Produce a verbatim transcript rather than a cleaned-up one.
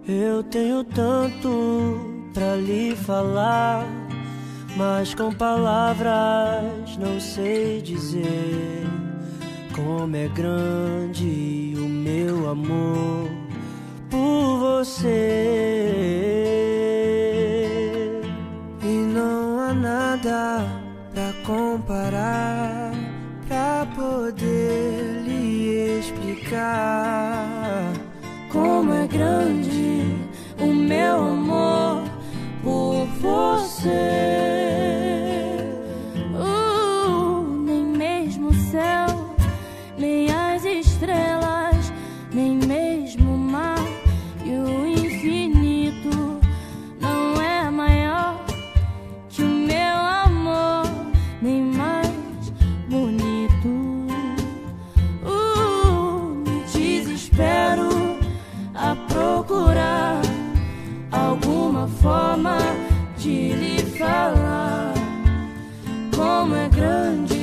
Eu tenho tanto pra lhe falar, mas com palavras não sei dizer como é grande o meu amor por você. E não há nada pra comparar, pra poder lhe explicar como é grande o meu amor por você. uh, Nem mesmo o céu, nem as estrelas, nem mesmo o mar e o infinito não é maior que o meu amor, nem mais bonito. uh, Me desespero a procurar alguma forma de lhe falar como é grande